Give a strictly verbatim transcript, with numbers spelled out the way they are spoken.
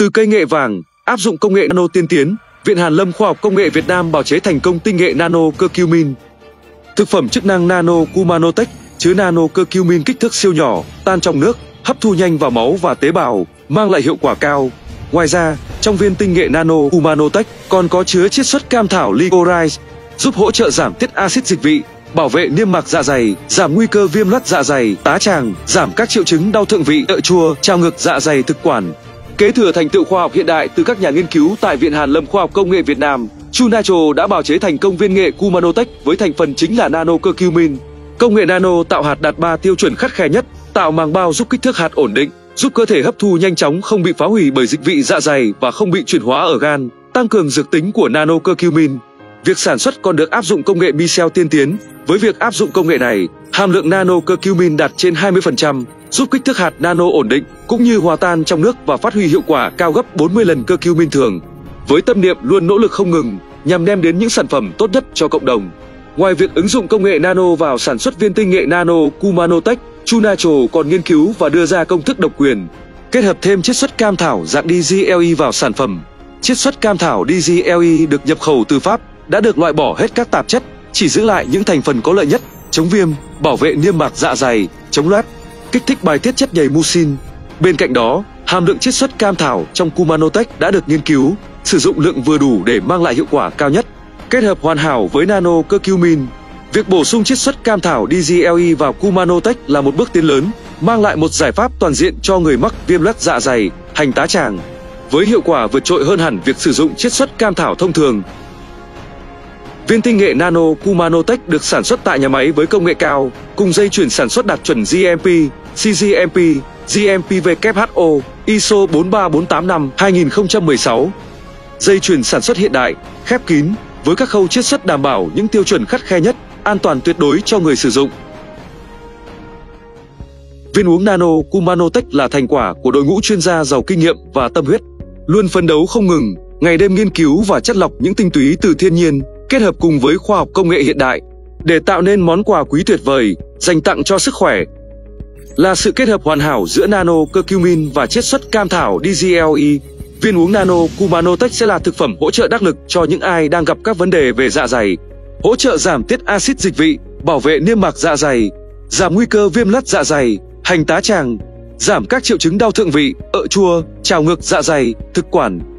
Từ cây nghệ vàng, áp dụng công nghệ nano tiên tiến, Viện Hàn lâm Khoa học Công nghệ Việt Nam bào chế thành công tinh nghệ nano curcumin. Thực phẩm chức năng nano Cumanotech chứa nano curcumin kích thước siêu nhỏ, tan trong nước, hấp thu nhanh vào máu và tế bào, mang lại hiệu quả cao. Ngoài ra, trong viên tinh nghệ nano Cumanotech còn có chứa chiết xuất cam thảo licorice, giúp hỗ trợ giảm tiết axit dịch vị, bảo vệ niêm mạc dạ dày, giảm nguy cơ viêm loét dạ dày, tá tràng, giảm các triệu chứng đau thượng vị, ợ chua, trào ngược dạ dày thực quản. Kế thừa thành tựu khoa học hiện đại từ các nhà nghiên cứu tại Viện Hàn lâm Khoa học Công nghệ Việt Nam, Trunatro đã bào chế thành công viên nghệ Cumanotech với thành phần chính là nano curcumin. Công nghệ nano tạo hạt đạt ba tiêu chuẩn khắt khe nhất, tạo màng bao giúp kích thước hạt ổn định, giúp cơ thể hấp thu nhanh chóng, không bị phá hủy bởi dịch vị dạ dày và không bị chuyển hóa ở gan, tăng cường dược tính của nano curcumin. Việc sản xuất còn được áp dụng công nghệ micelle tiên tiến. Với việc áp dụng công nghệ này, hàm lượng nano curcumin đạt trên hai mươi phần trăm, giúp kích thước hạt nano ổn định cũng như hòa tan trong nước và phát huy hiệu quả cao gấp bốn mươi lần curcumin thường. Với tâm niệm luôn nỗ lực không ngừng nhằm đem đến những sản phẩm tốt nhất cho cộng đồng. Ngoài việc ứng dụng công nghệ nano vào sản xuất viên tinh nghệ nano Cumanotech, Trunatro còn nghiên cứu và đưa ra công thức độc quyền, kết hợp thêm chiết xuất cam thảo dạng đê giê lờ e vào sản phẩm. Chiết xuất cam thảo đê giê lờ e được nhập khẩu từ Pháp, đã được loại bỏ hết các tạp chất, chỉ giữ lại những thành phần có lợi nhất, chống viêm, bảo vệ niêm mạc dạ dày, chống loét, kích thích bài tiết chất nhầy mucin. Bên cạnh đó, hàm lượng chiết xuất cam thảo trong Cumanotech đã được nghiên cứu, sử dụng lượng vừa đủ để mang lại hiệu quả cao nhất. Kết hợp hoàn hảo với nano curcumin, việc bổ sung chiết xuất cam thảo đê giê lờ e vào Cumanotech là một bước tiến lớn, mang lại một giải pháp toàn diện cho người mắc viêm loét dạ dày, hành tá tràng, với hiệu quả vượt trội hơn hẳn việc sử dụng chiết xuất cam thảo thông thường. Viên tinh nghệ nano Cumanotech được sản xuất tại nhà máy với công nghệ cao, cùng dây chuyền sản xuất đạt chuẩn giê em pê, xê giê em pê, giê em pê vê kép hát o, i ét o bốn ba bốn tám năm hai nghìn không trăm mười sáu. Dây chuyền sản xuất hiện đại, khép kín, với các khâu chiết xuất đảm bảo những tiêu chuẩn khắt khe nhất, an toàn tuyệt đối cho người sử dụng. Viên uống nano Cumanotech là thành quả của đội ngũ chuyên gia giàu kinh nghiệm và tâm huyết, luôn phấn đấu không ngừng, ngày đêm nghiên cứu và chắt lọc những tinh túy từ thiên nhiên, kết hợp cùng với khoa học công nghệ hiện đại, để tạo nên món quà quý tuyệt vời, dành tặng cho sức khỏe. Là sự kết hợp hoàn hảo giữa nano curcumin và chiết xuất cam thảo đê giê lờ e, viên uống nano Cumanotech sẽ là thực phẩm hỗ trợ đắc lực cho những ai đang gặp các vấn đề về dạ dày, hỗ trợ giảm tiết axit dịch vị, bảo vệ niêm mạc dạ dày, giảm nguy cơ viêm loét dạ dày, hành tá tràng, giảm các triệu chứng đau thượng vị, ợ chua, trào ngược dạ dày, thực quản.